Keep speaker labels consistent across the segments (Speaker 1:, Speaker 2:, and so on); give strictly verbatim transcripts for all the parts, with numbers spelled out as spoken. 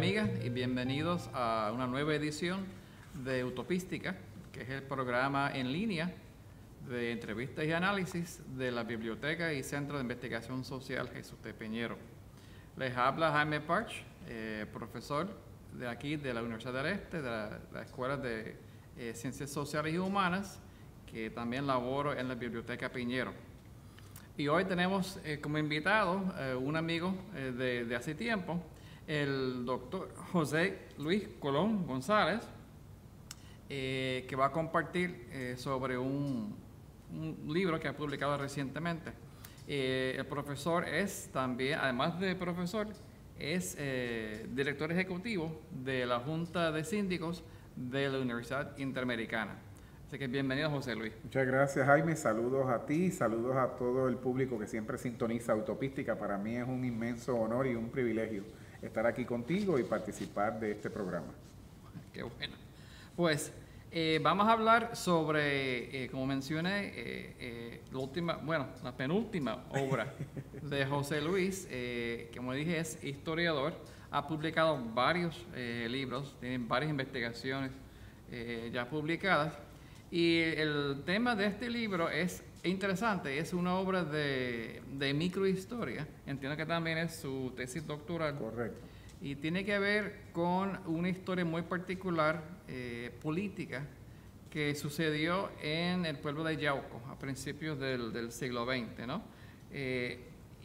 Speaker 1: amigas, y bienvenidos a una nueva edición de Utopística, que es el programa en línea de entrevistas y análisis de la Biblioteca y Centro de Investigación Social Jesús T. Piñero. Les habla Jaime Parch, eh, profesor de aquí de la Universidad del Este, de la, la Escuela de eh, Ciencias Sociales y Humanas, que también laboro en la Biblioteca Piñero. Y hoy tenemos eh, como invitado eh, un amigo eh, de, de hace tiempo, el doctor José Luis Colón González, eh, que va a compartir eh, sobre un, un libro que ha publicado recientemente. Eh, el profesor es también, además de profesor, es eh, director ejecutivo de la Junta de Síndicos de la Universidad Interamericana. Así que bienvenido, José Luis.
Speaker 2: Muchas gracias, Jaime. Saludos a ti, saludos a todo el público que siempre sintoniza Utopística. Para mí es un inmenso honor y un privilegio estar aquí contigo y participar de este programa.
Speaker 1: Qué bueno. Pues eh, vamos a hablar sobre, eh, como mencioné, eh, eh, la última, bueno, la penúltima obra de José Luis, eh, que como dije es historiador, ha publicado varios eh, libros, tiene varias investigaciones eh, ya publicadas. Y el tema de este libro es interesante, es una obra de, de microhistoria, entiendo que también es su tesis doctoral.
Speaker 2: Correcto.
Speaker 1: Y tiene que ver con una historia muy particular, eh, política, que sucedió en el pueblo de Yauco a principios del, del siglo veinte, ¿no? Eh,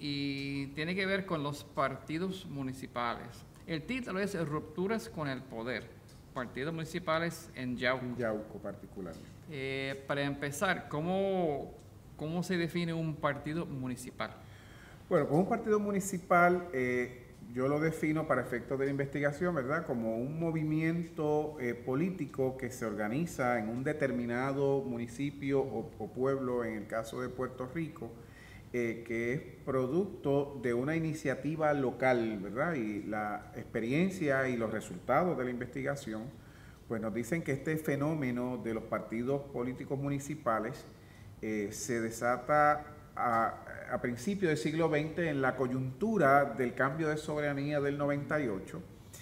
Speaker 1: y tiene que ver con los partidos municipales. El título es Rupturas con el Poder, partidos municipales en Yauco.
Speaker 2: En Yauco particularmente.
Speaker 1: Eh, para empezar, ¿cómo, ¿cómo se define un partido municipal?
Speaker 2: Bueno, pues un partido municipal, eh, yo lo defino para efectos de la investigación, ¿verdad? Como un movimiento eh, político que se organiza en un determinado municipio o, o pueblo, en el caso de Puerto Rico, eh, que es producto de una iniciativa local, ¿verdad? Y la experiencia y los resultados de la investigación pues nos dicen que este fenómeno de los partidos políticos municipales eh, se desata a, a principios del siglo veinte en la coyuntura del cambio de soberanía del noventa y ocho,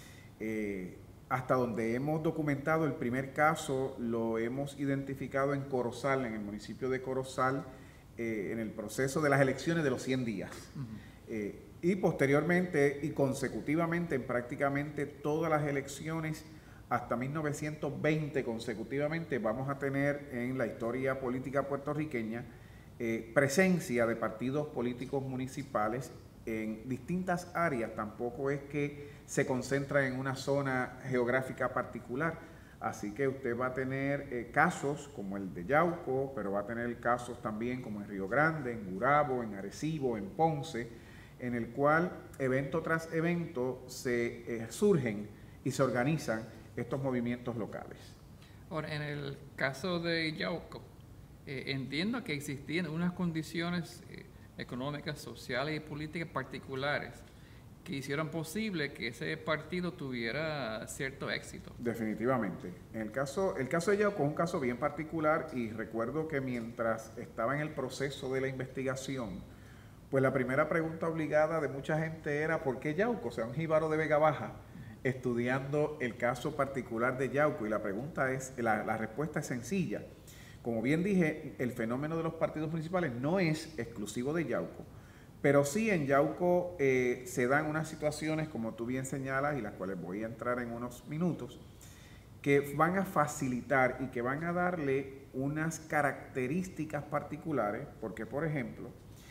Speaker 2: eh, hasta donde hemos documentado el primer caso, lo hemos identificado en Corozal, en el municipio de Corozal, eh, en el proceso de las elecciones de los cien días. Uh-huh. eh, y posteriormente y consecutivamente en prácticamente todas las elecciones hasta mil novecientos veinte consecutivamente vamos a tener en la historia política puertorriqueña eh, presencia de partidos políticos municipales en distintas áreas. Tampoco es que se concentra en una zona geográfica particular. Así que usted va a tener eh, casos como el de Yauco, pero va a tener casos también como en Río Grande, en Gurabo, en Arecibo, en Ponce, en el cual evento tras evento se eh, surgen y se organizan estos movimientos locales.
Speaker 1: Ahora, en el caso de Yauco, eh, entiendo que existían unas condiciones eh, económicas, sociales y políticas particulares que hicieron posible que ese partido tuviera cierto éxito.
Speaker 2: Definitivamente. En el caso, el caso de Yauco es un caso bien particular y recuerdo que mientras estaba en el proceso de la investigación, pues la primera pregunta obligada de mucha gente era ¿por qué Yauco? O sea, un jíbaro de Vega Baja, estudiando el caso particular de Yauco, y la pregunta es, la, la respuesta es sencilla. Como bien dije, el fenómeno de los partidos municipales no es exclusivo de Yauco, pero sí en Yauco eh, se dan unas situaciones, como tú bien señalas, y las cuales voy a entrar en unos minutos, que van a facilitar y que van a darle unas características particulares, porque por ejemplo,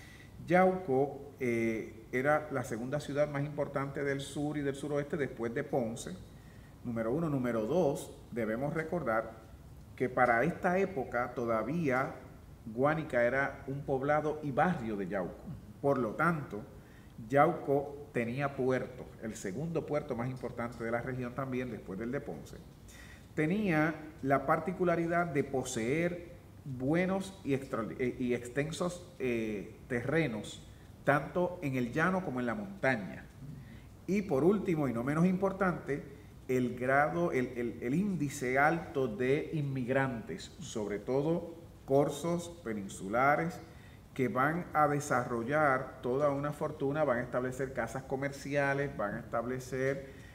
Speaker 2: Yauco eh, era la segunda ciudad más importante del sur y del suroeste después de Ponce, número uno. Número dos, debemos recordar que para esta época todavía Guánica era un poblado y barrio de Yauco. Por lo tanto, Yauco tenía puerto, el segundo puerto más importante de la región también después del de Ponce. Tenía la particularidad de poseer buenos y, extra, y extensos eh, terrenos, tanto en el llano como en la montaña. Y por último, y no menos importante, el grado, el, el, el índice alto de inmigrantes, sobre todo corsos peninsulares, que van a desarrollar toda una fortuna, van a establecer casas comerciales, van a establecer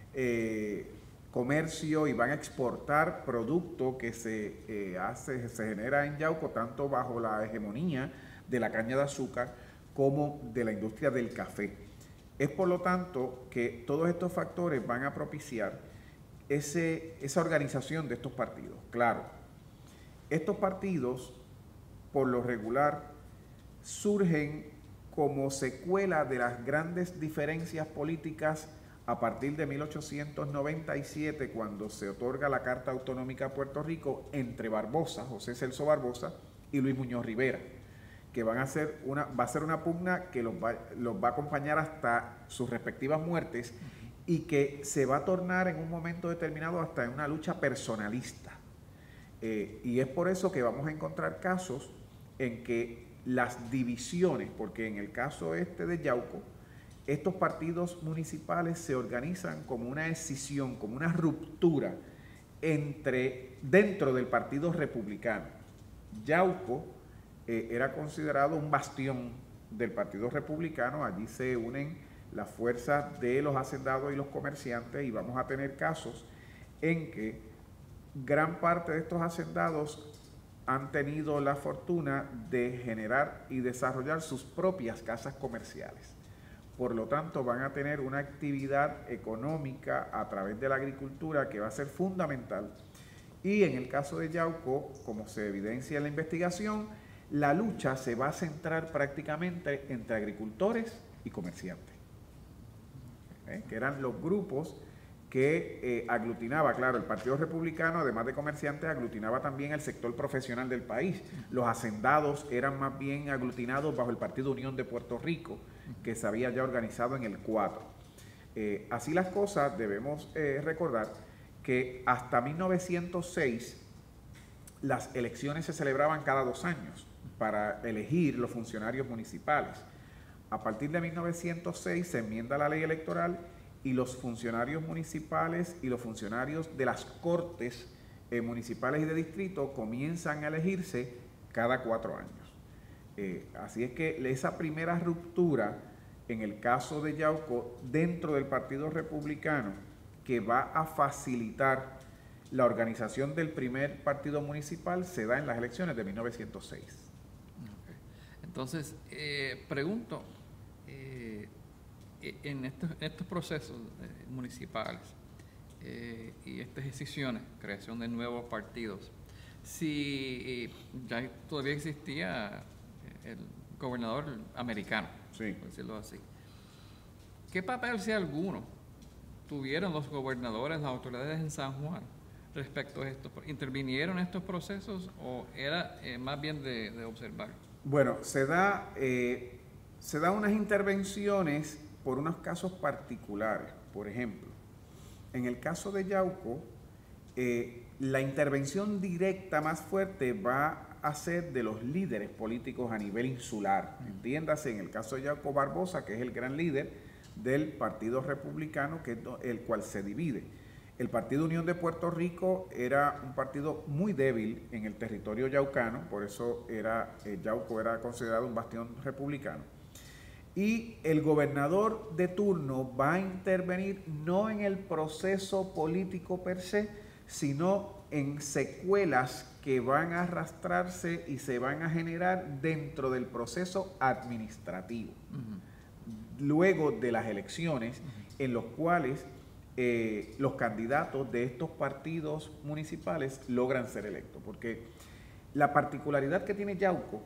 Speaker 2: eh, comercio y van a exportar producto que se eh, hace, se genera en Yauco, tanto bajo la hegemonía de la caña de azúcar como de la industria del café. Es por lo tanto que todos estos factores van a propiciar ese, esa organización de estos partidos. Claro, estos partidos, por lo regular, surgen como secuela de las grandes diferencias políticas a partir de mil ochocientos noventa y siete, cuando se otorga la Carta Autonómica a Puerto Rico entre Barbosa, José Celso Barbosa, y Luis Muñoz Rivera, que van a ser una, va a ser una pugna que los va, los va a acompañar hasta sus respectivas muertes y que se va a tornar en un momento determinado hasta en una lucha personalista. Eh, y es por eso que vamos a encontrar casos en que las divisiones, porque en el caso este de Yauco, estos partidos municipales se organizan como una escisión, como una ruptura entre, dentro del Partido Republicano. Yauco eh, era considerado un bastión del Partido Republicano, allí se unen las fuerzas de los hacendados y los comerciantes, y vamos a tener casos en que gran parte de estos hacendados han tenido la fortuna de generar y desarrollar sus propias casas comerciales. Por lo tanto, van a tener una actividad económica a través de la agricultura que va a ser fundamental. Y en el caso de Yauco, como se evidencia en la investigación, la lucha se va a centrar prácticamente entre agricultores y comerciantes, ¿eh? que eran los grupos que eh, aglutinaba, claro, el Partido Republicano, además de comerciantes, aglutinaba también el sector profesional del país. Los hacendados eran más bien aglutinados bajo el Partido Unión de Puerto Rico, que se había ya organizado en el cuatro. Eh, así las cosas, debemos eh, recordar que hasta mil novecientos seis las elecciones se celebraban cada dos años para elegir los funcionarios municipales. A partir de mil novecientos seis se enmienda la ley electoral y los funcionarios municipales y los funcionarios de las cortes eh, municipales y de distrito comienzan a elegirse cada cuatro años. Eh, así es que esa primera ruptura, en el caso de Yauco, dentro del Partido Republicano, que va a facilitar la organización del primer partido municipal, se da en las elecciones de mil novecientos seis.
Speaker 1: Okay. Entonces, eh, pregunto, eh, en, estos, en estos procesos eh, municipales eh, y estas decisiones, creación de nuevos partidos, si eh, ya todavía existía el gobernador americano,
Speaker 2: sí,
Speaker 1: por decirlo así, ¿qué papel, si alguno, tuvieron los gobernadores, las autoridades en San Juan respecto a esto? ¿Intervinieron en estos procesos o era eh, más bien de, de observar?
Speaker 2: Bueno, se da, eh, se da unas intervenciones por unos casos particulares. Por ejemplo, en el caso de Yauco, eh, la intervención directa más fuerte va a ser de los líderes políticos a nivel insular. Entiéndase, en el caso de Yauco, Barbosa, que es el gran líder del Partido Republicano, que es el cual se divide. El Partido Unión de Puerto Rico era un partido muy débil en el territorio yaucano, por eso era, eh, Yauco era considerado un bastión republicano. Y el gobernador de turno va a intervenir no en el proceso político per se, sino en secuelas que van a arrastrarse y se van a generar dentro del proceso administrativo. Uh-huh. Luego de las elecciones, uh-huh, en los cuales eh, los candidatos de estos partidos municipales logran ser electos. Porque la particularidad que tiene Yauco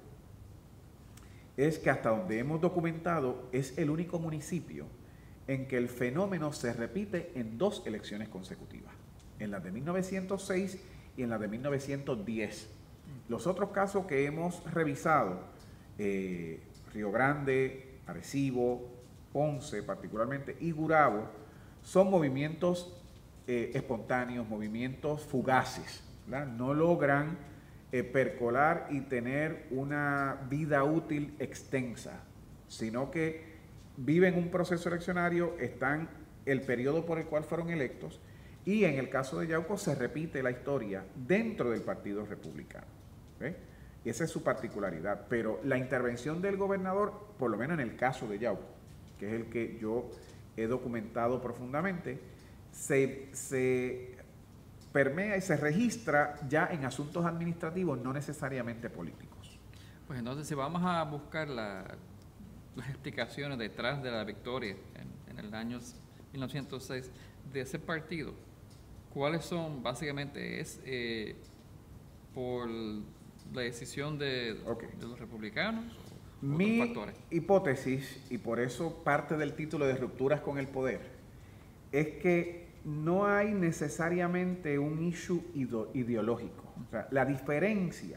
Speaker 2: es que, hasta donde hemos documentado, es el único municipio en que el fenómeno se repite en dos elecciones consecutivas, en las de mil novecientos seis y en las de mil novecientos diez. Los otros casos que hemos revisado, eh, Río Grande, Arecibo, Ponce particularmente, y Gurabo, son movimientos eh, espontáneos, movimientos fugaces, ¿verdad? No logran eh, percolar y tener una vida útil extensa, sino que viven un proceso eleccionario, están el periodo por el cual fueron electos, y en el caso de Yauco se repite la historia dentro del Partido Republicano. ¿Ve? Y esa es su particularidad. Pero la intervención del gobernador, por lo menos en el caso de Yauco, que es el que yo he documentado profundamente, se, se permea y se registra ya en asuntos administrativos, no necesariamente políticos.
Speaker 1: Pues entonces, si vamos a buscar la, las explicaciones detrás de la victoria en, en el año mil novecientos seis de ese partido, ¿cuáles son? Básicamente es eh, por la decisión de,
Speaker 2: okay.
Speaker 1: de los republicanos.
Speaker 2: Mi hipótesis, y por eso parte del título de Rupturas con el Poder, es que no hay necesariamente un issue ideológico. O sea, la diferencia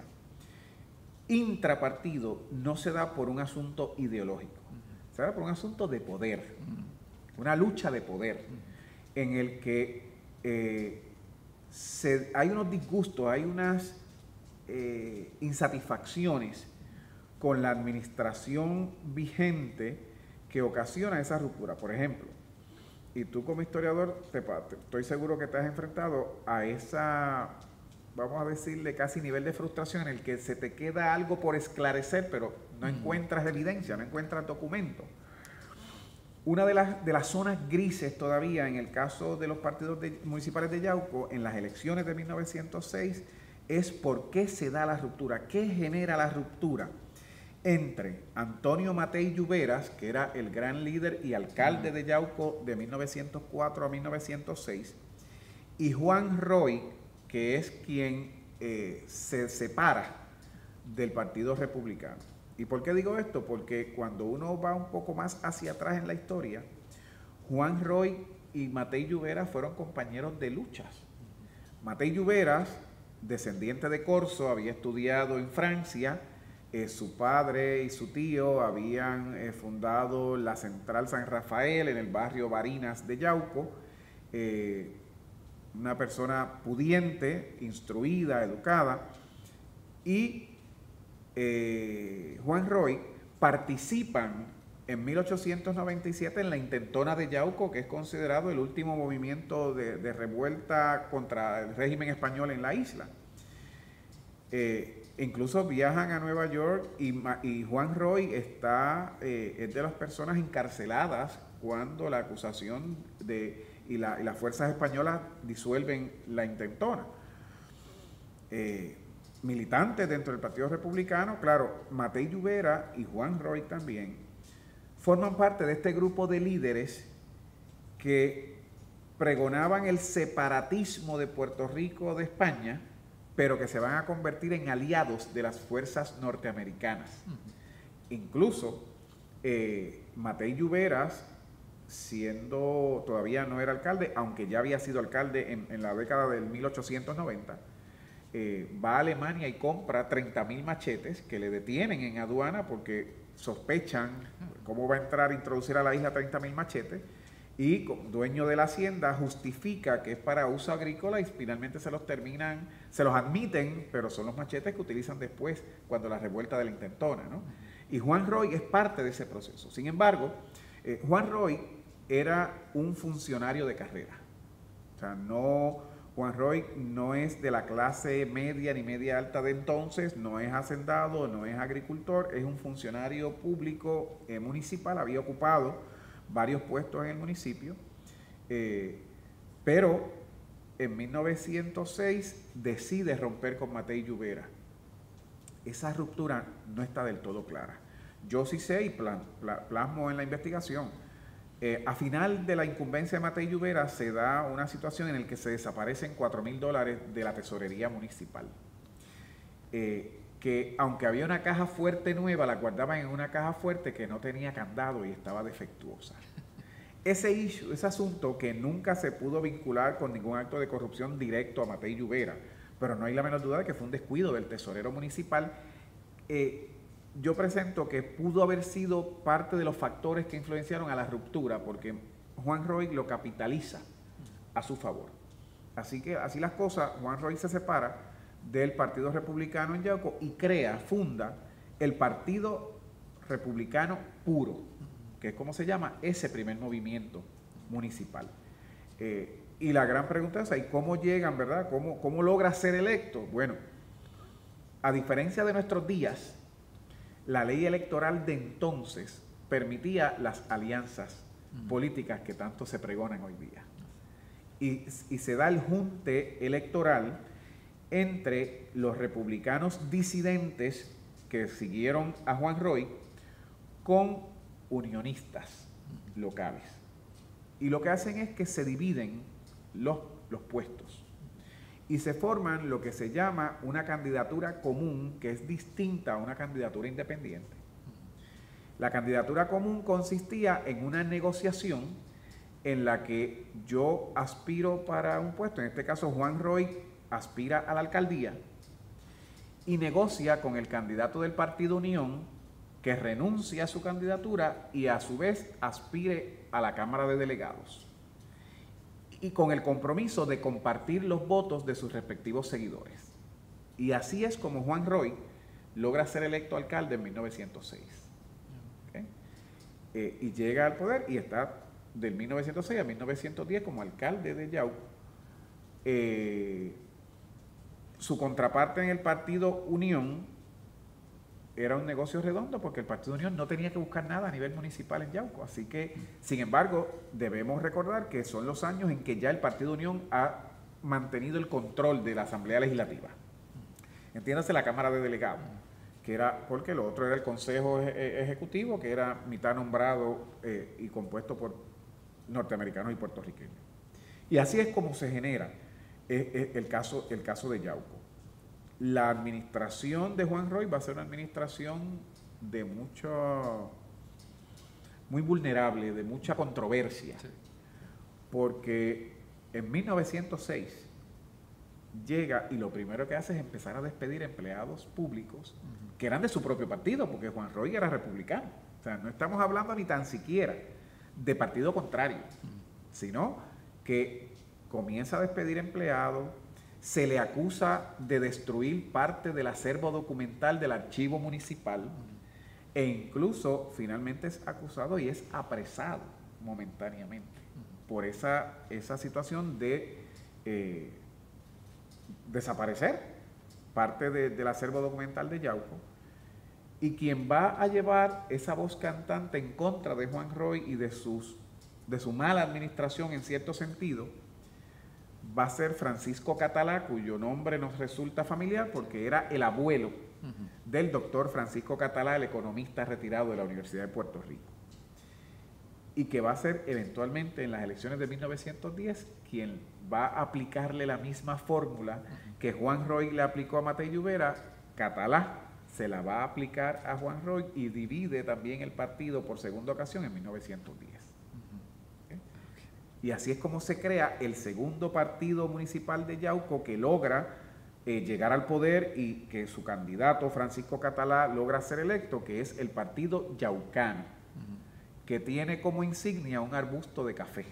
Speaker 2: intrapartido no se da por un asunto ideológico, se da por un asunto de poder, una lucha de poder, en el que eh, se, hay unos disgustos, hay unas eh, insatisfacciones con la administración vigente que ocasiona esa ruptura. Por ejemplo, y tú como historiador, te, te, estoy seguro que te has enfrentado a esa, vamos a decirle, casi nivel de frustración en el que se te queda algo por esclarecer, pero no mm. encuentras evidencia, no encuentras documento. Una de las, de las zonas grises todavía en el caso de los partidos de, municipales de Yauco, en las elecciones de mil novecientos seis, es por qué se da la ruptura, qué genera la ruptura entre Antonio Matei Lluveras, que era el gran líder y alcalde de Yauco de mil novecientos cuatro a mil novecientos seis, y Juan Roy, que es quien eh, se separa del Partido Republicano. ¿Y por qué digo esto? Porque cuando uno va un poco más hacia atrás en la historia, Juan Roy y Matei Lluveras fueron compañeros de luchas. Matei Lluveras, descendiente de corso, había estudiado en Francia. Eh, su padre y su tío habían eh, fundado la Central San Rafael en el barrio Barinas de Yauco. Eh, una persona pudiente, instruida, educada. Y eh, Juan Roy participan en mil ochocientos noventa y siete en la intentona de Yauco, que es considerado el último movimiento de, de revuelta contra el régimen español en la isla. Eh, Incluso viajan a Nueva York y, y Juan Roy está, eh, es de las personas encarceladas cuando la acusación de, y, la, y las fuerzas españolas disuelven la intentona. Eh, militantes dentro del Partido Republicano, claro, Matei Lluveras y Juan Roy también, forman parte de este grupo de líderes que pregonaban el separatismo de Puerto Rico de España, pero que se van a convertir en aliados de las fuerzas norteamericanas. Uh-huh. Incluso eh, Matei Lluveras, siendo, todavía no era alcalde, aunque ya había sido alcalde en, en la década del mil ochocientos noventa, eh, va a Alemania y compra treinta mil machetes que le detienen en aduana porque sospechan cómo va a entrar a introducir a la isla treinta mil machetes, y como dueño de la hacienda justifica que es para uso agrícola y finalmente se los terminan, se los admiten, pero son los machetes que utilizan después cuando la revuelta de la intentona, ¿no? Y Juan Roy es parte de ese proceso. Sin embargo, eh, Juan Roy era un funcionario de carrera. O sea, no, Juan Roy no es de la clase media ni media alta de entonces, no es hacendado, no es agricultor, es un funcionario público eh, municipal, había ocupado varios puestos en el municipio, eh, pero en mil novecientos seis decide romper con Matei Lluveras. Esa ruptura no está del todo clara. Yo sí sé y plan, pla, plasmo en la investigación. Eh, a final de la incumbencia de Matei Lluveras se da una situación en la que se desaparecen cuatro mil dólares de la tesorería municipal. Eh, que aunque había una caja fuerte nueva, la guardaban en una caja fuerte que no tenía candado y estaba defectuosa. Ese issue, ese asunto que nunca se pudo vincular con ningún acto de corrupción directo a Matei Lluveras, pero no hay la menor duda de que fue un descuido del tesorero municipal, eh, yo presento que pudo haber sido parte de los factores que influenciaron a la ruptura, porque Juan Roy lo capitaliza a su favor. Así que así las cosas, Juan Roy se separa del Partido Republicano en Yauco y crea, funda el Partido Republicano Puro, que es como se llama ese primer movimiento municipal. Eh, y la gran pregunta es, ¿y cómo llegan, verdad? ¿Cómo, cómo logra ser electo? Bueno, a diferencia de nuestros días, la ley electoral de entonces permitía las alianzas políticas que tanto se pregonan hoy día. y, y se da el junte electoral entre los republicanos disidentes que siguieron a Juan Roy con unionistas locales. Y lo que hacen es que se dividen los, los puestos y se forman lo que se llama una candidatura común, que es distinta a una candidatura independiente. La candidatura común consistía en una negociación en la que yo aspiro para un puesto, en este caso Juan Roy aspira a la alcaldía y negocia con el candidato del Partido Unión, que renuncia a su candidatura y a su vez aspire a la Cámara de Delegados, y con el compromiso de compartir los votos de sus respectivos seguidores. Y así es como Juan Roy logra ser electo alcalde en mil novecientos seis. ¿Okay? Eh, y llega al poder y está del mil novecientos seis a mil novecientos diez como alcalde de Yauco. Eh, su contraparte en el Partido Unión era un negocio redondo, porque el Partido Unión no tenía que buscar nada a nivel municipal en Yauco. Así que, sin embargo, debemos recordar que son los años en que ya el Partido Unión ha mantenido el control de la Asamblea Legislativa. Entiéndase la Cámara de Delegados, que era, porque lo otro era el Consejo Ejecutivo, que era mitad nombrado eh, y compuesto por norteamericanos y puertorriqueños. Y así es como se genera eh, eh, el, caso, el caso de Yauco. La administración de Juan Roy va a ser una administración de mucho, muy vulnerable, de mucha controversia, sí. Porque en mil novecientos seis llega y lo primero que hace es empezar a despedir empleados públicos uh-huh. que eran de su propio partido, porque Juan Roy era republicano. O sea, no estamos hablando ni tan siquiera de partido contrario, uh-huh. sino que comienza a despedir empleados. Se le acusa de destruir parte del acervo documental del archivo municipal uh-huh. e incluso finalmente es acusado y es apresado momentáneamente uh-huh. por esa, esa situación de eh, desaparecer parte de, del acervo documental de Yauco. Y quien va a llevar esa voz cantante en contra de Juan Roy y de, sus, de su mala administración en cierto sentido, va a ser Francisco Catalá, cuyo nombre nos resulta familiar porque era el abuelo uh-huh. del doctor Francisco Catalá, el economista retirado de la Universidad de Puerto Rico, y que va a ser eventualmente en las elecciones de mil novecientos diez quien va a aplicarle la misma fórmula uh-huh. que Juan Roy le aplicó a Matei Lluvera. Catalá se la va a aplicar a Juan Roy y divide también el partido por segunda ocasión en mil novecientos diez. Y así es como se crea el segundo partido municipal de Yauco, que logra eh, llegar al poder y que su candidato Francisco Catalá logra ser electo, que es el Partido Yaucano, uh-huh. que tiene como insignia un arbusto de café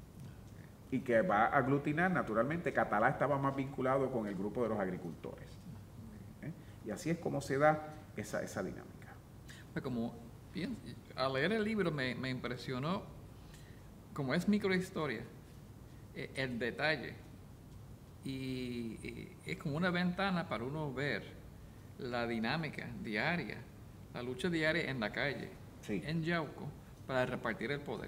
Speaker 2: y que va a aglutinar, naturalmente, Catalá estaba más vinculado con el grupo de los agricultores. ¿Eh? Y así es como se da esa, esa dinámica.
Speaker 1: Pues como bien, al leer el libro me, me impresionó. Como es microhistoria, eh, el detalle, y, y es como una ventana para uno ver la dinámica diaria, la lucha diaria en la calle, sí. en Yauco, para repartir el poder.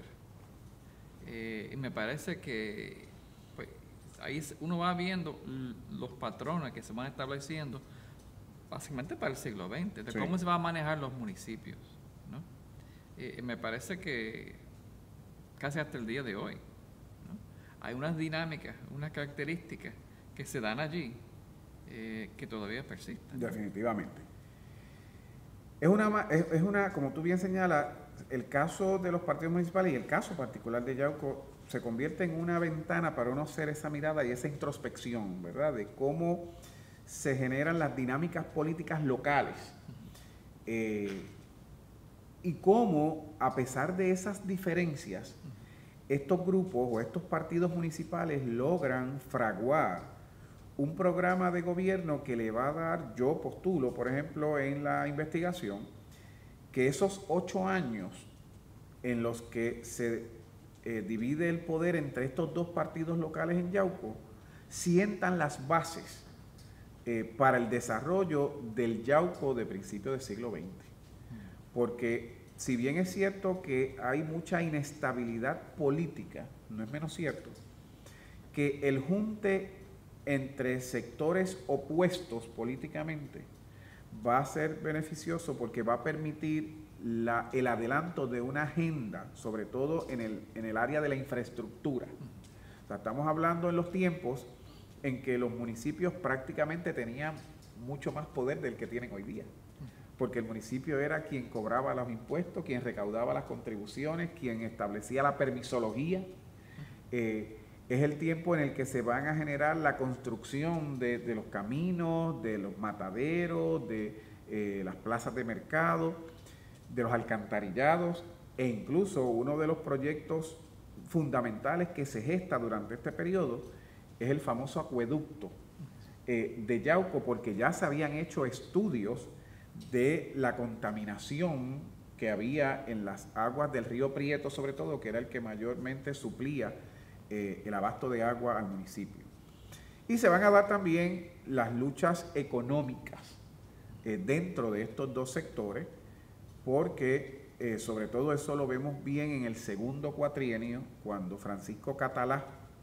Speaker 1: Eh, y me parece que pues, ahí uno va viendo los patrones que se van estableciendo, básicamente para el siglo veinte, de sí. cómo se van a manejar los municipios, ¿no? Eh, me parece que casi hasta el día de hoy, ¿no? Hay unas dinámicas, unas características que se dan allí eh, que todavía persisten.
Speaker 2: Definitivamente. Es una, es, es una, como tú bien señalas, el caso de los partidos municipales y el caso particular de Yauco se convierte en una ventana para uno hacer esa mirada y esa introspección, ¿verdad? De cómo se generan las dinámicas políticas locales. Eh, Y cómo, a pesar de esas diferencias, estos grupos o estos partidos municipales logran fraguar un programa de gobierno que le va a dar, yo postulo, por ejemplo, en la investigación, que esos ocho años en los que se eh, divide el poder entre estos dos partidos locales en Yauco, sientan las bases eh, para el desarrollo del Yauco de principios del siglo veinte. Porque si bien es cierto que hay mucha inestabilidad política, no es menos cierto que el junte entre sectores opuestos políticamente va a ser beneficioso porque va a permitir la, el adelanto de una agenda, sobre todo en el, en el área de la infraestructura. O sea, estamos hablando en los tiempos en que los municipios prácticamente tenían mucho más poder del que tienen hoy día, porque el municipio era quien cobraba los impuestos, quien recaudaba las contribuciones, quien establecía la permisología. Eh, es el tiempo en el que se van a generar la construcción de, de los caminos, de los mataderos, de eh, las plazas de mercado, de los alcantarillados, e incluso uno de los proyectos fundamentales que se gesta durante este periodo es el famoso acueducto eh, de Yauco, porque ya se habían hecho estudios de la contaminación que había en las aguas del río Prieto, sobre todo, que era el que mayormente suplía eh, el abasto de agua al municipio. Y se van a dar también las luchas económicas eh, dentro de estos dos sectores, porque eh, sobre todo eso lo vemos bien en el segundo cuatrienio, cuando Francisco Catalá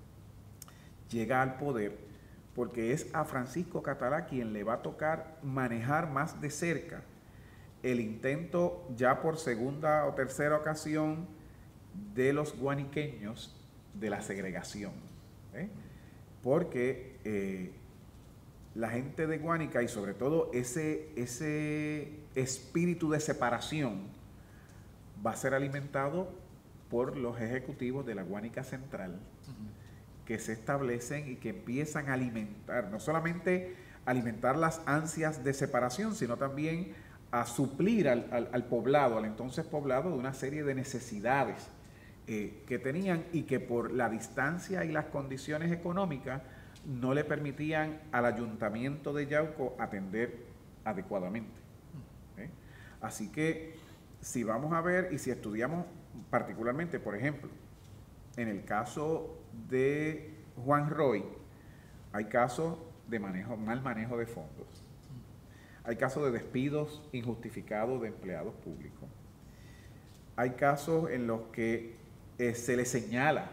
Speaker 2: llega al poder, porque es a Francisco Catalá quien le va a tocar manejar más de cerca el intento ya por segunda o tercera ocasión de los guaniqueños de la segregación, ¿eh? porque eh, la gente de Guánica y sobre todo ese, ese espíritu de separación va a ser alimentado por los ejecutivos de la Guánica Central, uh-huh. que se establecen y que empiezan a alimentar, no solamente alimentar las ansias de separación, sino también a suplir al, al, al poblado, al entonces poblado, de una serie de necesidades eh, que tenían y que por la distancia y las condiciones económicas no le permitían al ayuntamiento de Yauco atender adecuadamente. ¿eh? Así que si vamos a ver y si estudiamos particularmente, por ejemplo, en el caso de Juan Roy, hay casos de manejo, mal manejo de fondos. Hay casos de despidos injustificados de empleados públicos. Hay casos en los que eh, se le señala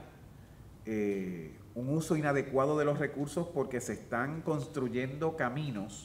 Speaker 2: eh, un uso inadecuado de los recursos porque se están construyendo caminos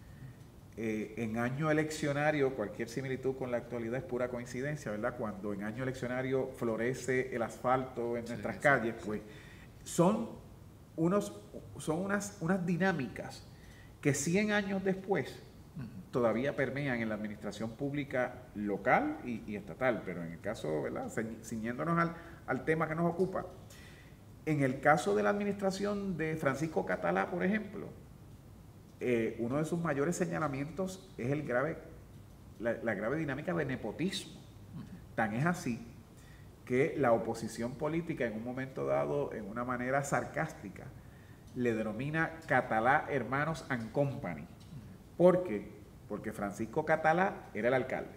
Speaker 2: eh, en año eleccionario. Cualquier similitud con la actualidad es pura coincidencia, ¿verdad? Cuando en año eleccionario florece el asfalto en nuestras sí, calles, sí, pues son, unos, son unas, unas dinámicas que cien años después todavía permean en la administración pública local y, y estatal, pero en el caso, ¿verdad?, ciñéndonos al, al tema que nos ocupa, en el caso de la administración de Francisco Catalá, por ejemplo, eh, uno de sus mayores señalamientos es el grave, la, la grave dinámica de nepotismo. Tan es así que la oposición política en un momento dado, en una manera sarcástica, le denomina Catalá Hermanos and Company. ¿Por qué? Porque Francisco Catalá era el alcalde.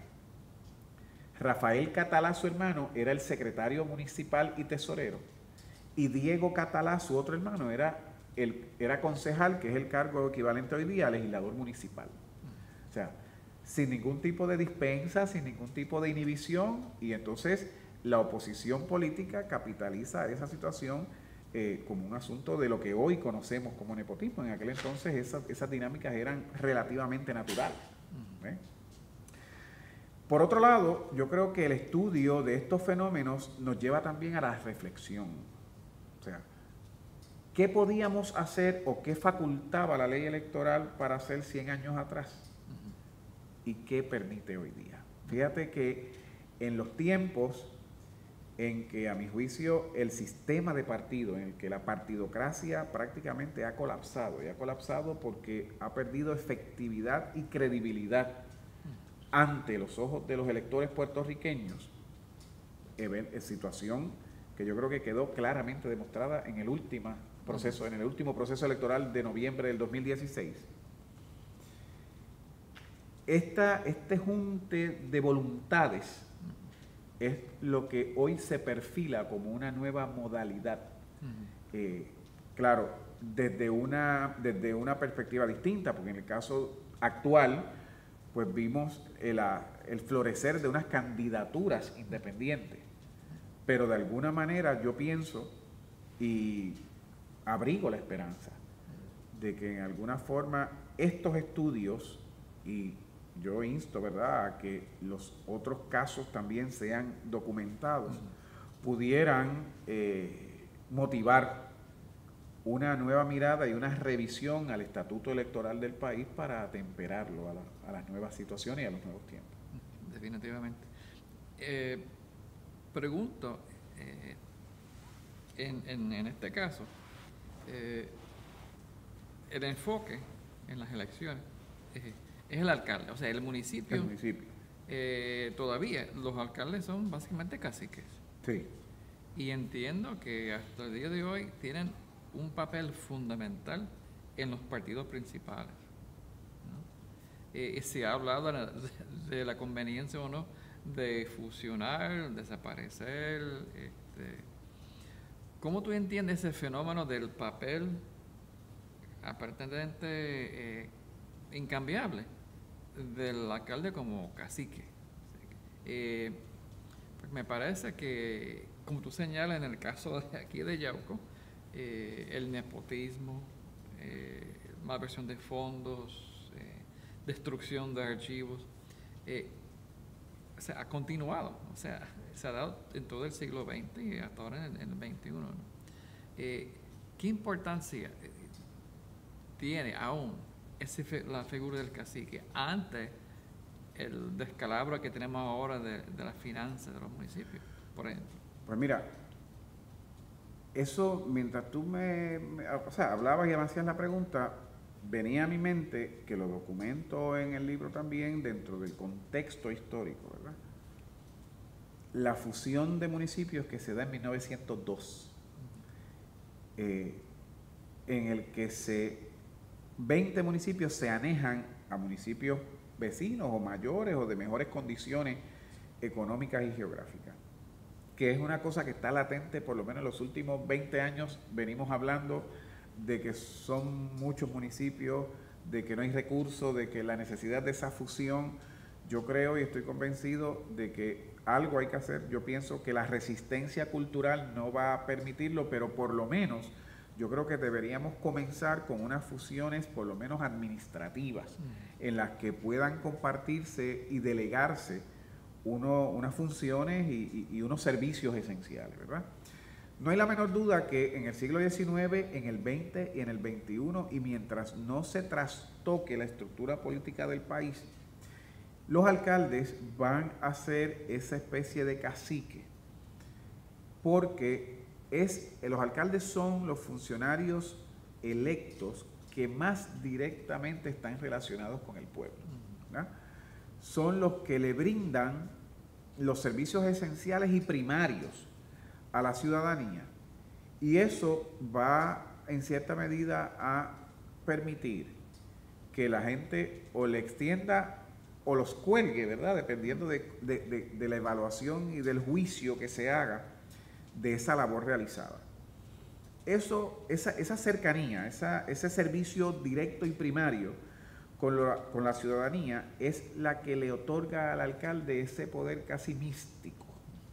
Speaker 2: Rafael Catalá, su hermano, era el secretario municipal y tesorero. Y Diego Catalá, su otro hermano, era, el, era concejal, que es el cargo equivalente hoy día a legislador municipal. O sea, sin ningún tipo de dispensa, sin ningún tipo de inhibición, y entonces la oposición política capitaliza esa situación Eh, como un asunto de lo que hoy conocemos como nepotismo. En aquel entonces esas, esas dinámicas eran relativamente naturales. ¿eh? Por otro lado, yo creo que el estudio de estos fenómenos nos lleva también a la reflexión. O sea, ¿qué podíamos hacer o qué facultaba la ley electoral para hacer cien años atrás? ¿Y qué permite hoy día? Fíjate que en los tiempos en que, a mi juicio, el sistema de partido, en el que la partidocracia prácticamente ha colapsado, y ha colapsado porque ha perdido efectividad y credibilidad ante los ojos de los electores puertorriqueños, situación que yo creo que quedó claramente demostrada en el último proceso, en el último proceso electoral de noviembre del dos mil dieciséis. Esta, este junte de voluntades es lo que hoy se perfila como una nueva modalidad. Uh-huh. eh, claro, desde una, desde una perspectiva distinta, porque en el caso actual, pues vimos el, el florecer de unas candidaturas independientes. Pero de alguna manera yo pienso, y abrigo la esperanza de que en alguna forma estos estudios, y yo insto, ¿verdad?, a que los otros casos también sean documentados, uh-huh. pudieran eh, motivar una nueva mirada y una revisión al estatuto electoral del país para atemperarlo a, la, a las nuevas situaciones y a los nuevos tiempos.
Speaker 1: Definitivamente. Eh, pregunto, eh, en, en, en este caso, eh, el enfoque en las elecciones eh, es el alcalde, o sea, el municipio.
Speaker 2: El municipio.
Speaker 1: Eh, todavía los alcaldes son básicamente caciques.
Speaker 2: Sí.
Speaker 1: Y entiendo que hasta el día de hoy tienen un papel fundamental en los partidos principales, ¿no? Eh, se ha hablado de, de la conveniencia o no de fusionar, desaparecer. Este, ¿Cómo tú entiendes ese fenómeno del papel aparentemente eh, incambiable del alcalde como cacique? Eh, pues me parece que, como tú señalas en el caso de aquí de Yauco, eh, el nepotismo, eh, malversión de fondos, eh, destrucción de archivos, eh, o sea, ha continuado, o sea, se ha dado en todo el siglo veinte y hasta ahora en el, en el veintiuno, ¿no? Eh, ¿Qué importancia tiene aún ese, la figura del cacique ante el descalabro que tenemos ahora de, de las finanzas de los municipios, por ejemplo?
Speaker 2: Pues mira, eso, mientras tú me, me o sea, hablabas y hacías la pregunta, venía a mi mente, que lo documento en el libro también, dentro del contexto histórico, ¿verdad? La fusión de municipios que se da en mil novecientos dos, eh, en el que se veinte municipios se anejan a municipios vecinos o mayores o de mejores condiciones económicas y geográficas, que es una cosa que está latente, por lo menos en los últimos veinte años venimos hablando de que son muchos municipios, de que no hay recursos, de que la necesidad de esa fusión, yo creo y estoy convencido de que algo hay que hacer. Yo pienso que la resistencia cultural no va a permitirlo, pero por lo menos yo creo que deberíamos comenzar con unas fusiones por lo menos administrativas, mm. en las que puedan compartirse y delegarse uno, unas funciones y, y, y unos servicios esenciales, ¿verdad? No hay la menor duda que en el siglo diecinueve, en el veinte y en el veintiuno, y mientras no se trastoque la estructura política del país, los alcaldes van a ser esa especie de cacique, porque es, los alcaldes son los funcionarios electos que más directamente están relacionados con el pueblo, ¿verdad? Son los que le brindan los servicios esenciales y primarios a la ciudadanía, y eso va en cierta medida a permitir que la gente o le extienda o los cuelgue, ¿verdad?, dependiendo de, de, de, de la evaluación y del juicio que se haga de esa labor realizada. Eso, esa, esa cercanía, esa, ese servicio directo y primario con, lo, con la ciudadanía es la que le otorga al alcalde ese poder casi místico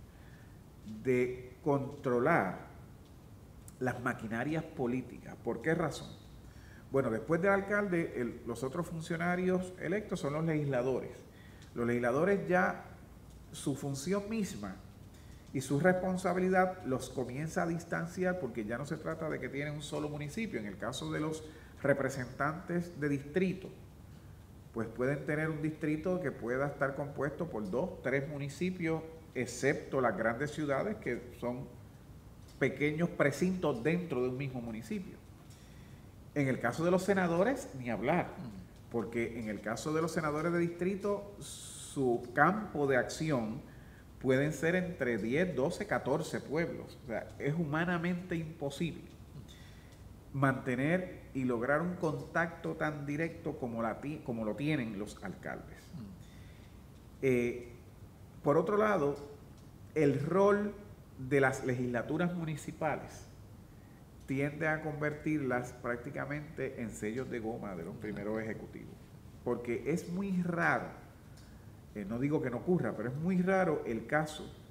Speaker 2: de controlar las maquinarias políticas. ¿Por qué razón? Bueno, después del alcalde, el, los otros funcionarios electos son los legisladores. Los legisladores ya, su función misma y su responsabilidad los comienza a distanciar, porque ya no se trata de que tienen un solo municipio. En el caso de los representantes de distrito, pues pueden tener un distrito que pueda estar compuesto por dos, tres municipios, excepto las grandes ciudades, que son pequeños precintos dentro de un mismo municipio. En el caso de los senadores, ni hablar, porque en el caso de los senadores de distrito, su campo de acción pueden ser entre diez, doce, catorce pueblos. O sea, es humanamente imposible mantener y lograr un contacto tan directo como, la, como lo tienen los alcaldes. Eh, por otro lado, el rol de las legislaturas municipales tiende a convertirlas prácticamente en sellos de goma de los primeros ejecutivos, porque es muy raro, eh, no digo que no ocurra, pero es muy raro el caso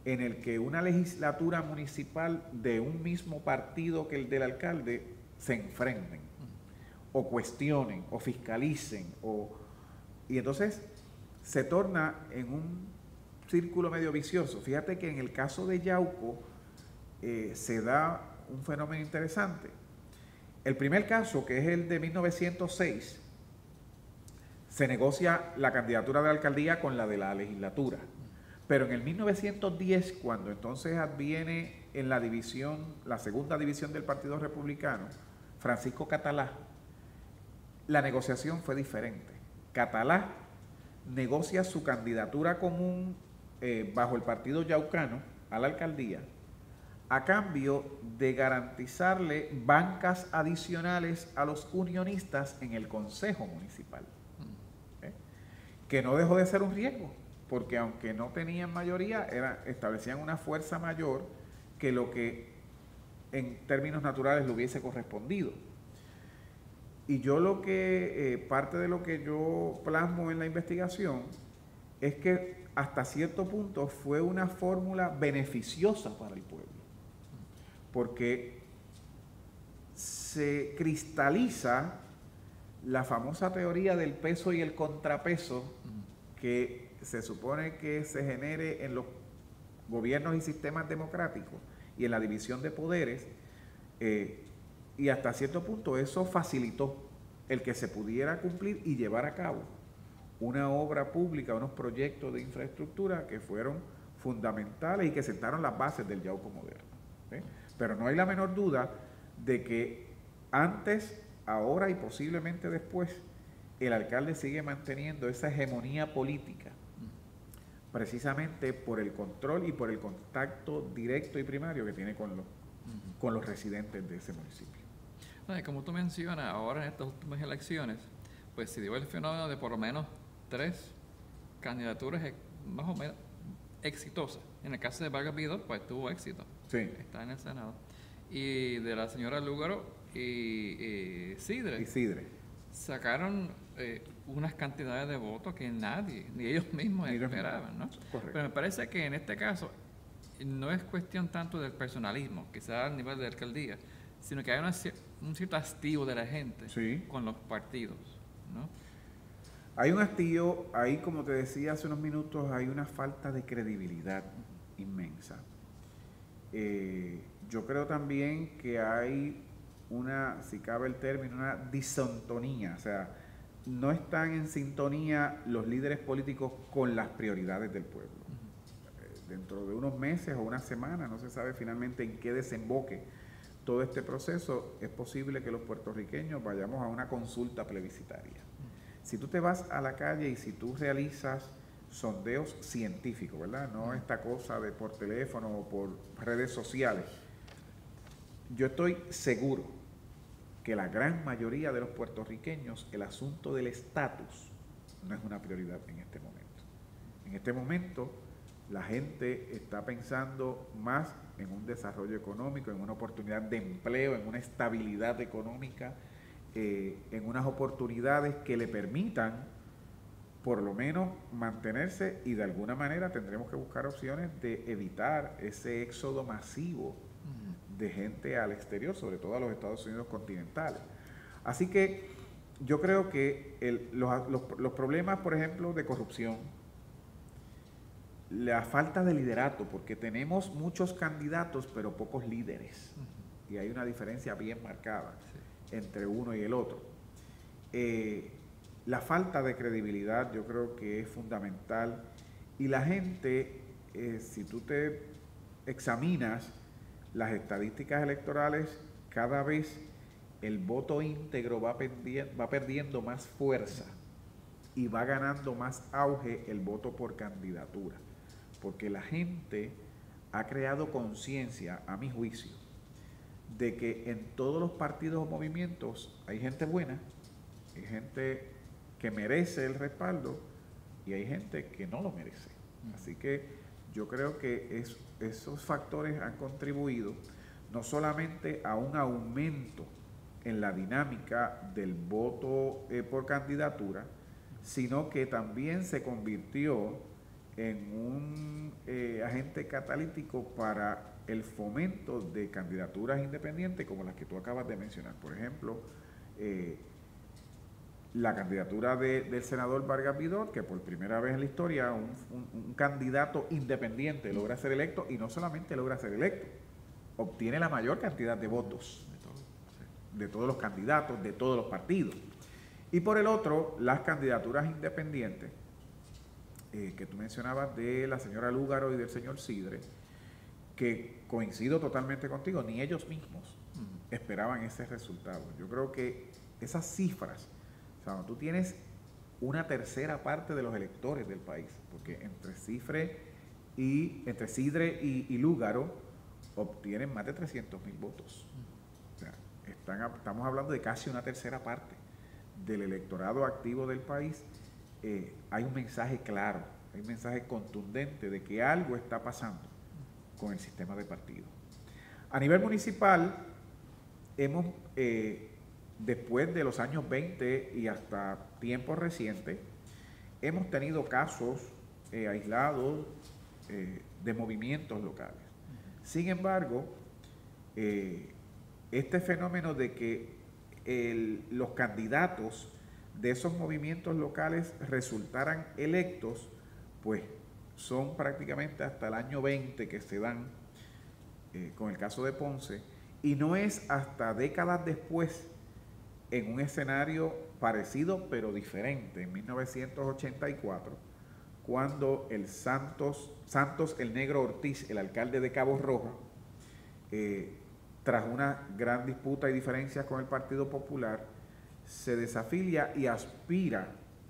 Speaker 2: en el que una legislatura municipal de un mismo partido que el del alcalde se enfrenten, o cuestionen, o fiscalicen, o, y entonces se torna en un círculo medio vicioso. Fíjate que en el caso de Yauco eh, se da un fenómeno interesante. El primer caso, que es el de mil novecientos seis, se negocia la candidatura de la alcaldía con la de la legislatura. Pero en el mil novecientos diez, cuando entonces adviene en la división, la segunda división del Partido Republicano, Francisco Catalá, la negociación fue diferente. Catalá negocia su candidatura común eh, bajo el partido yaucano a la alcaldía a cambio de garantizarle bancas adicionales a los unionistas en el Consejo Municipal, ¿eh? Que no dejó de ser un riesgo, porque aunque no tenían mayoría, era, establecían una fuerza mayor que lo que en términos naturales le hubiese correspondido. Y yo lo que, eh, parte de lo que yo plasmo en la investigación es que hasta cierto punto fue una fórmula beneficiosa para el pueblo, porque se cristaliza la famosa teoría del peso y el contrapeso que se supone que se genere en los gobiernos y sistemas democráticos y en la división de poderes, eh, y hasta cierto punto eso facilitó el que se pudiera cumplir y llevar a cabo una obra pública, unos proyectos de infraestructura que fueron fundamentales y que sentaron las bases del Yauco moderno, ¿sí? Pero no hay la menor duda de que antes, ahora y posiblemente después, el alcalde sigue manteniendo esa hegemonía política, precisamente por el control y por el contacto directo y primario que tiene con los, uh-huh. con los residentes de ese municipio.
Speaker 1: Como tú mencionas, ahora en estas últimas elecciones, pues se dio el fenómeno de por lo menos tres candidaturas más o menos exitosas. En el caso de Vargas Vidal, pues tuvo éxito.
Speaker 2: Sí.
Speaker 1: Está en el Senado. Y de la señora Lúgaro y, y Sidre.
Speaker 2: Y Sidre.
Speaker 1: Sacaron eh, unas cantidades de votos que nadie, ni ellos mismos ni esperaban, ¿no?
Speaker 2: Correcto.
Speaker 1: Pero me parece que en este caso no es cuestión tanto del personalismo, quizás al nivel de alcaldía, sino que hay una, un cierto hastío de la gente,
Speaker 2: sí,
Speaker 1: con los partidos, ¿no?
Speaker 2: Hay un hastío, ahí como te decía hace unos minutos, hay una falta de credibilidad inmensa. Eh, yo creo también que hay una, si cabe el término, una disontonía, o sea, no están en sintonía los líderes políticos con las prioridades del pueblo. Uh-huh. Eh, dentro de unos meses o una semana, no se sabe finalmente en qué desemboque todo este proceso, es posible que los puertorriqueños vayamos a una consulta plebiscitaria. Uh-huh. Si tú te vas a la calle y si tú realizas sondeos científicos, ¿verdad? No uh-huh. esta cosa de por teléfono o por redes sociales, yo estoy seguro que la gran mayoría de los puertorriqueños, el asunto del estatus no es una prioridad en este momento. En este momento, la gente está pensando más en un desarrollo económico, en una oportunidad de empleo, en una estabilidad económica, eh, en unas oportunidades que le permitan, por lo menos, mantenerse, y de alguna manera tendremos que buscar opciones de evitar ese éxodo masivo de gente al exterior, sobre todo a los Estados Unidos continentales. Así que yo creo que el, los, los, los problemas, por ejemplo, de corrupción, la falta de liderato, porque tenemos muchos candidatos pero pocos líderes, uh-huh. y hay una diferencia bien marcada sí. entre uno y el otro. Eh, la falta de credibilidad yo creo que es fundamental, y la gente, eh, si tú te examinas las estadísticas electorales, cada vez el voto íntegro va, perdi- va perdiendo más fuerza y va ganando más auge el voto por candidatura, porque la gente ha creado conciencia, a mi juicio, de que en todos los partidos o movimientos hay gente buena, hay gente que merece el respaldo y hay gente que no lo merece. Así que yo creo que es, esos factores han contribuido no solamente a un aumento en la dinámica del voto eh, por candidatura, sino que también se convirtió en un eh, agente catalítico para el fomento de candidaturas independientes como las que tú acabas de mencionar. Por ejemplo, eh, la candidatura de, del senador Vargas Vidot, que por primera vez en la historia un, un, un candidato independiente logra ser electo, y no solamente logra ser electo, obtiene la mayor cantidad de votos de, todo, sí. de todos los candidatos, de todos los partidos. Y por el otro, las candidaturas independientes, eh, que tú mencionabas de la señora Lúgaro y del señor Sidre, que coincido totalmente contigo, ni ellos mismos uh-huh. esperaban ese resultado. Yo creo que esas cifras, o sea, tú tienes una tercera parte de los electores del país, porque entre Cifre y entre Sidre y, y Lúgaro obtienen más de trescientos mil votos. O sea, están, estamos hablando de casi una tercera parte del electorado activo del país. Eh, hay un mensaje claro, hay un mensaje contundente de que algo está pasando con el sistema de partidos. A nivel municipal, hemos, eh, después de los años veinte y hasta tiempos recientes, hemos tenido casos eh, aislados eh, de movimientos locales. Sin embargo, eh, este fenómeno de que el, los candidatos de esos movimientos locales resultaran electos, pues son prácticamente hasta el año veinte que se dan eh, con el caso de Ponce, y no es hasta décadas después, en un escenario parecido pero diferente, en mil novecientos ochenta y cuatro, cuando el Santos, Santos el Negro Ortiz, el alcalde de Cabo Rojo, eh, tras una gran disputa y diferencias con el Partido Popular, se desafilia y aspira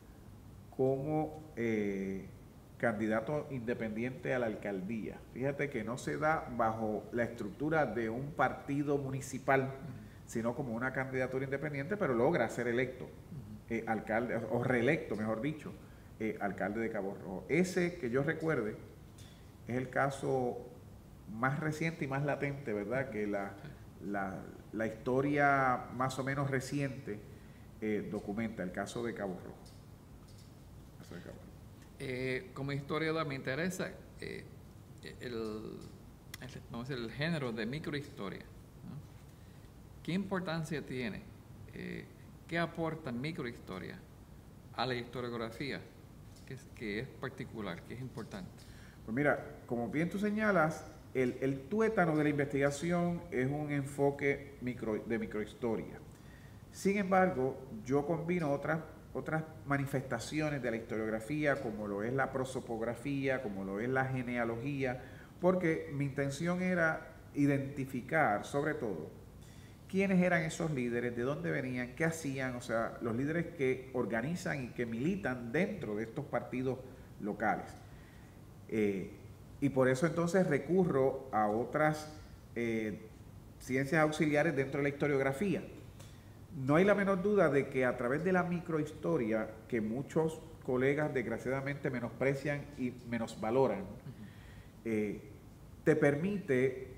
Speaker 2: como eh, candidato independiente a la alcaldía. Fíjate que no se da bajo la estructura de un partido municipal, uh-huh. sino como una candidatura independiente, pero logra ser electo, uh-huh. eh, alcalde, o reelecto, mejor dicho, eh, alcalde de Cabo Rojo. Ese, que yo recuerde, es el caso más reciente y más latente, ¿verdad? Que la, la, la historia más o menos reciente eh, documenta el caso de Cabo Rojo. Caso de Cabo Rojo.
Speaker 1: Eh, como historiador me interesa eh, el, el, vamos a decir, el género de microhistoria, ¿no? ¿Qué importancia tiene? Eh, ¿Qué aporta microhistoria a la historiografía que es, que es particular, que es importante?
Speaker 2: Pues mira, como bien tú señalas, el, el tuétano de la investigación es un enfoque micro, de microhistoria. Sin embargo, yo combino otras otras manifestaciones de la historiografía, como lo es la prosopografía, como lo es la genealogía, porque mi intención era identificar, sobre todo, quiénes eran esos líderes, de dónde venían, qué hacían, o sea, los líderes que organizan y que militan dentro de estos partidos locales. Eh, y por eso entonces recurro a otras eh, ciencias auxiliares dentro de la historiografía. No hay la menor duda de que a través de la microhistoria, que muchos colegas desgraciadamente menosprecian y menosvaloran, uh-huh. eh, te permite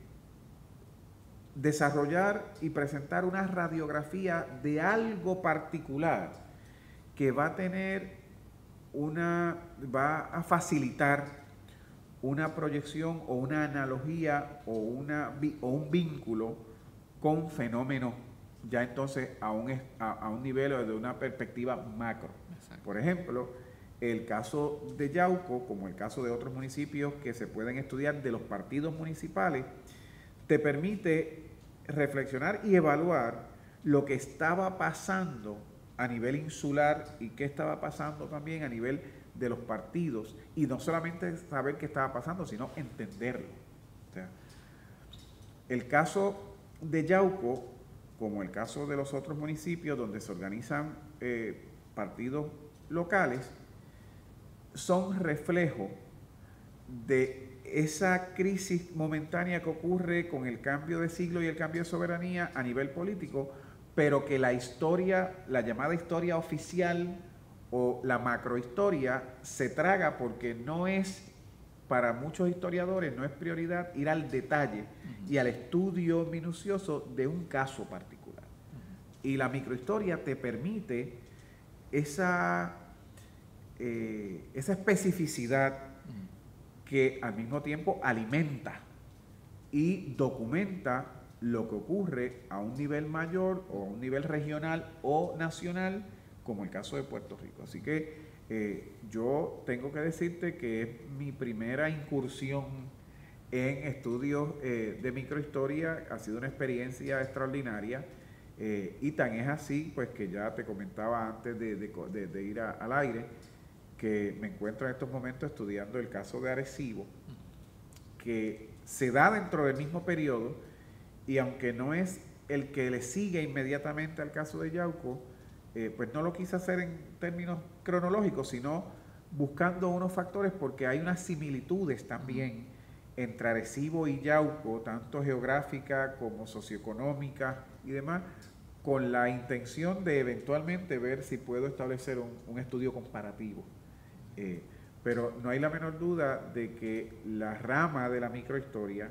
Speaker 2: desarrollar y presentar una radiografía de algo particular que va a tener una, va a facilitar una proyección o una analogía o, una, o un vínculo con fenómenos ya entonces a un, a, a un nivel o de una perspectiva macro. Exacto. Por ejemplo, el caso de Yauco, como el caso de otros municipios que se pueden estudiar de los partidos municipales, te permite reflexionar y evaluar lo que estaba pasando a nivel insular y qué estaba pasando también a nivel de los partidos, y no solamente saber qué estaba pasando, sino entenderlo. O sea, el caso de Yauco, como el caso de los otros municipios donde se organizan eh, partidos locales, son reflejo de esa crisis momentánea que ocurre con el cambio de siglo y el cambio de soberanía a nivel político, pero que la historia, la llamada historia oficial o la macrohistoria, se traga porque no es, para muchos historiadores, no es prioridad ir al detalle uh-huh. y al estudio minucioso de un caso particular. Uh-huh. Y la microhistoria te permite esa, eh, esa especificidad uh-huh. que al mismo tiempo alimenta y documenta lo que ocurre a un nivel mayor o a un nivel regional o nacional, como el caso de Puerto Rico. Así que eh, yo tengo que decirte que es mi primera incursión en estudios eh, de microhistoria, ha sido una experiencia extraordinaria, eh, y tan es así, pues que ya te comentaba antes de, de, de, de ir a, al aire, que me encuentro en estos momentos estudiando el caso de Arecibo, que se da dentro del mismo periodo, y aunque no es el que le sigue inmediatamente al caso de Yauco, eh, pues no lo quise hacer en términos cronológicos, sino buscando unos factores, porque hay unas similitudes también entre Arecibo y Yauco, tanto geográfica como socioeconómica y demás, con la intención de eventualmente ver si puedo establecer un, un estudio comparativo. Eh, pero no hay la menor duda de que la rama de la microhistoria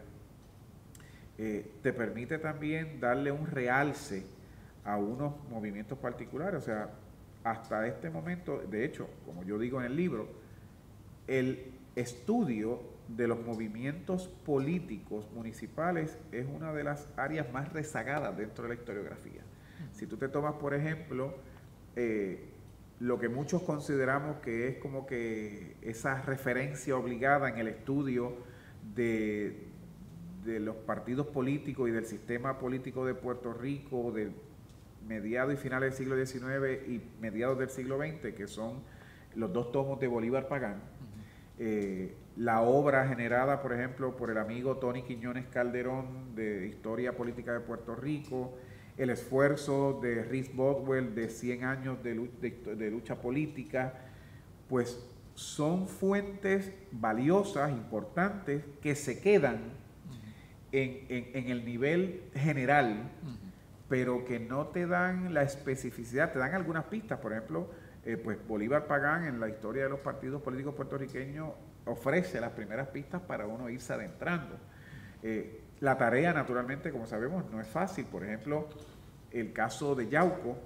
Speaker 2: eh, te permite también darle un realce a unos movimientos particulares. O sea, hasta este momento, de hecho, como yo digo en el libro, el estudio de los movimientos políticos municipales es una de las áreas más rezagadas dentro de la historiografía. Si tú te tomas, por ejemplo, eh, lo que muchos consideramos que es como que esa referencia obligada en el estudio de, de los partidos políticos y del sistema político de Puerto Rico de mediados y finales del siglo diecinueve y mediados del siglo veinte, que son los dos tomos de Bolívar Pagán, eh, la obra generada, por ejemplo, por el amigo Tony Quiñones Calderón de Historia Política de Puerto Rico, el esfuerzo de Rhys Boswell de cien años de lucha, de, de lucha política, pues son fuentes valiosas, importantes, que se quedan uh-huh. en, en, en el nivel general, uh-huh. pero que no te dan la especificidad, te dan algunas pistas. Por ejemplo, eh, pues Bolívar Pagán en la historia de los partidos políticos puertorriqueños ofrece las primeras pistas para uno irse adentrando. Eh, La tarea, naturalmente, como sabemos, no es fácil. Por ejemplo, el caso de Yauco,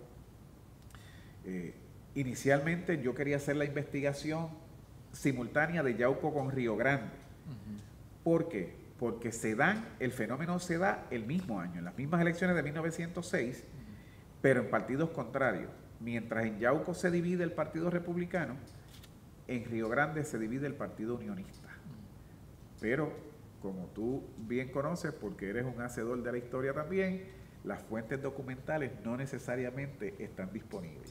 Speaker 2: eh, inicialmente yo quería hacer la investigación simultánea de Yauco con Río Grande. Uh-huh. ¿Por qué? Porque se dan, el fenómeno se da el mismo año, en las mismas elecciones de mil novecientos seis, uh-huh. pero en partidos contrarios. Mientras en Yauco se divide el Partido Republicano, en Río Grande se divide el Partido Unionista. Uh-huh. Pero como tú bien conoces, porque eres un hacedor de la historia también, las fuentes documentales no necesariamente están disponibles.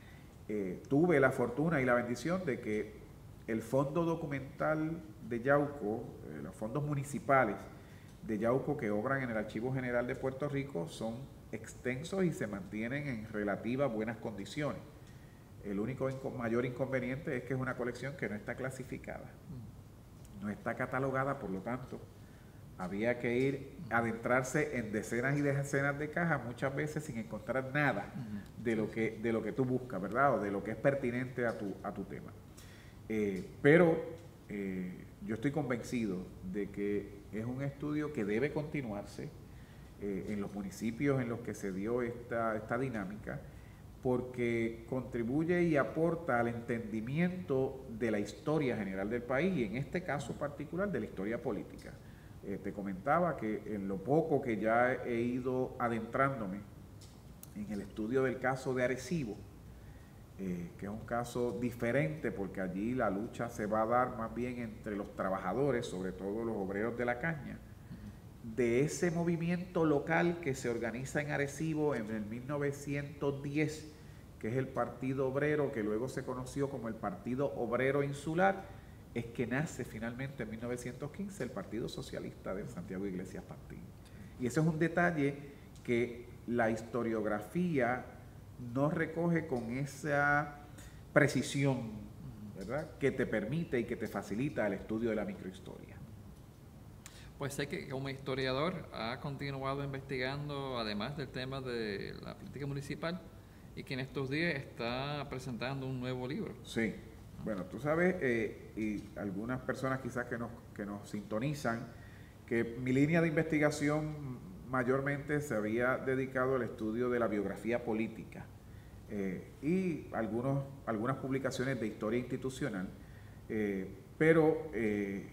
Speaker 2: Eh, tuve la fortuna y la bendición de que el fondo documental de Yauco, eh, los fondos municipales de Yauco que obran en el Archivo General de Puerto Rico son extensos y se mantienen en relativa buenas condiciones. El único inco- mayor inconveniente es que es una colección que no está clasificada. No está catalogada, por lo tanto, había que ir a adentrarse en decenas y decenas de cajas, muchas veces sin encontrar nada de lo que, de lo que tú buscas, ¿verdad? O de lo que es pertinente a tu, a tu tema. Eh, pero eh, yo estoy convencido de que es un estudio que debe continuarse eh, en los municipios en los que se dio esta, esta dinámica, porque contribuye y aporta al entendimiento de la historia general del país y en este caso particular de la historia política. Eh, te comentaba que en lo poco que ya he ido adentrándome en el estudio del caso de Arecibo, eh, que es un caso diferente porque allí la lucha se va a dar más bien entre los trabajadores, sobre todo los obreros de la caña, de ese movimiento local que se organiza en Arecibo en el mil novecientos diez, que es el Partido Obrero, que luego se conoció como el Partido Obrero Insular, es que nace finalmente en mil novecientos quince el Partido Socialista de Santiago Iglesias Pantín. Y ese es un detalle que la historiografía no recoge con esa precisión, ¿verdad?, que te permite y que te facilita el estudio de la microhistoria.
Speaker 1: Pues sé que como historiador ha continuado investigando, además del tema de la política municipal, y que en estos días está presentando un nuevo libro.
Speaker 2: Sí, bueno, tú sabes, eh, y algunas personas quizás que nos, que nos sintonizan, que mi línea de investigación mayormente se había dedicado al estudio de la biografía política eh, y algunos, algunas publicaciones de historia institucional, eh, pero eh,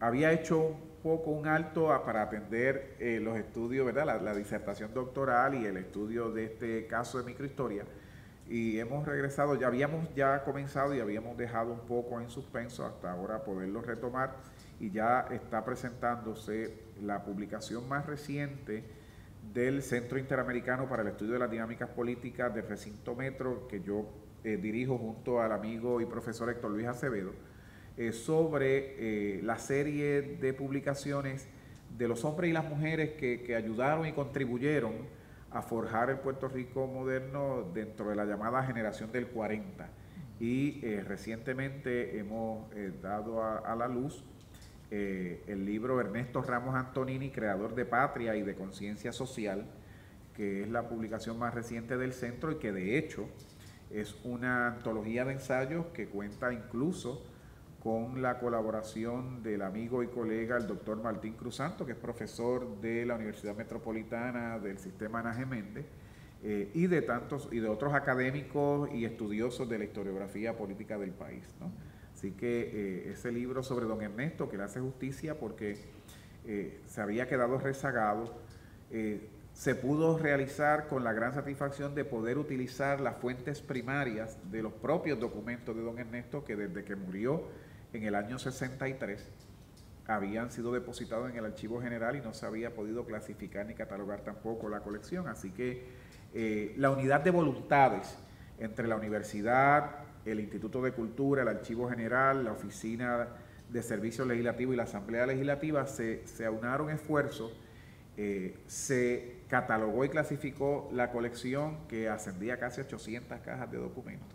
Speaker 2: había hecho un poco un alto a, para atender eh, los estudios, ¿verdad? La, la disertación doctoral y el estudio de este caso de microhistoria. Y hemos regresado, ya habíamos ya comenzado y habíamos dejado un poco en suspenso hasta ahora poderlo retomar, y ya está presentándose la publicación más reciente del Centro Interamericano para el Estudio de las Dinámicas Políticas del Recinto Metro, que yo eh, dirijo junto al amigo y profesor Héctor Luis Acevedo, eh, sobre eh, la serie de publicaciones de los hombres y las mujeres que, que ayudaron y contribuyeron a forjar el Puerto Rico moderno dentro de la llamada generación del cuarenta. Y eh, recientemente hemos eh, dado a, a la luz eh, el libro Ernesto Ramos Antonini, creador de Patria y de Conciencia Social, que es la publicación más reciente del centro y que de hecho es una antología de ensayos que cuenta incluso con la colaboración del amigo y colega, el doctor Martín Cruzanto, que es profesor de la Universidad Metropolitana del Sistema Ana G. Méndez, eh, y de tantos y de otros académicos y estudiosos de la historiografía política del país, ¿no? Así que eh, ese libro sobre don Ernesto, que le hace justicia porque eh, se había quedado rezagado, eh, se pudo realizar con la gran satisfacción de poder utilizar las fuentes primarias de los propios documentos de don Ernesto, que desde que murió en el año sesenta y tres habían sido depositados en el Archivo General y no se había podido clasificar ni catalogar tampoco la colección. Así que eh, la unidad de voluntades entre la universidad, el Instituto de Cultura, el Archivo General, la Oficina de Servicios Legislativos y la Asamblea Legislativa se, se aunaron esfuerzos, eh, se catalogó y clasificó la colección, que ascendía a casi ochocientas cajas de documentos.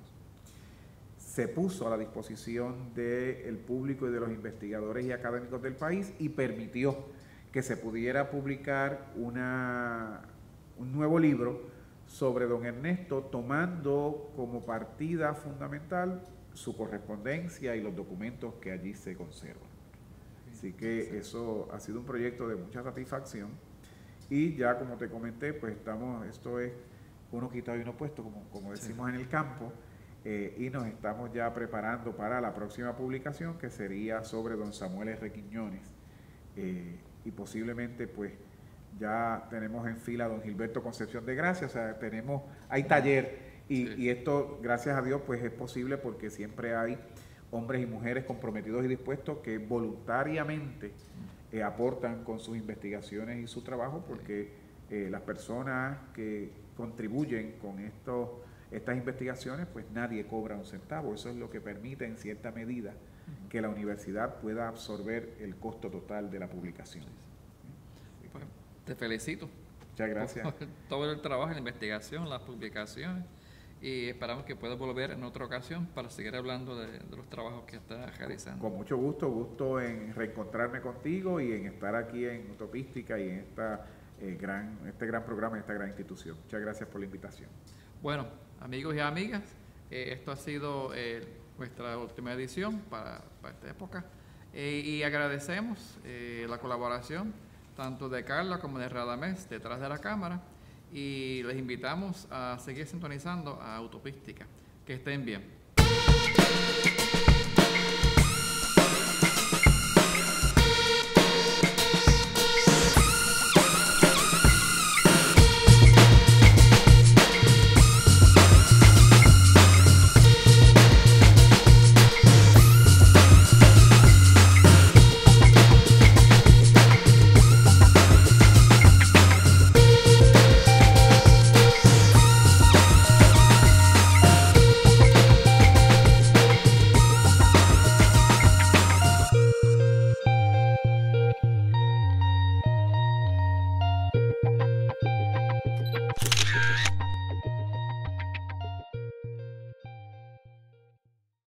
Speaker 2: Se puso a la disposición del público y de los investigadores y académicos del país y permitió que se pudiera publicar una, un nuevo libro sobre don Ernesto, tomando como partida fundamental su correspondencia y los documentos que allí se conservan. Así que eso ha sido un proyecto de mucha satisfacción, y ya como te comenté, pues estamos, esto es uno quitado y uno puesto, como, como decimos en el campo. Eh, y nos estamos ya preparando para la próxima publicación, que sería sobre don Samuel R. Quiñones, eh, y posiblemente pues ya tenemos en fila a don Gilberto Concepción de Gracia. O sea, tenemos, hay taller, y, sí. y esto, gracias a Dios, pues es posible porque siempre hay hombres y mujeres comprometidos y dispuestos que voluntariamente eh, aportan con sus investigaciones y su trabajo, porque eh, las personas que contribuyen con estos estas investigaciones, pues nadie cobra un centavo. Eso es lo que permite en cierta medida que la universidad pueda absorber el costo total de la publicación.
Speaker 1: Pues, te felicito.
Speaker 2: Muchas gracias.
Speaker 1: Por todo el trabajo, la investigación, las publicaciones, y esperamos que puedas volver en otra ocasión para seguir hablando de, de los trabajos que estás realizando.
Speaker 2: Con mucho gusto, gusto en reencontrarme contigo y en estar aquí en Utopística y en esta, eh, gran, este gran programa, en esta gran institución. Muchas gracias por la invitación.
Speaker 1: Bueno, amigos y amigas, eh, esto ha sido eh, nuestra última edición para, para esta época, eh, y agradecemos eh, la colaboración tanto de Carla como de Radamés detrás de la cámara, y les invitamos a seguir sintonizando a Utopística. Que estén bien.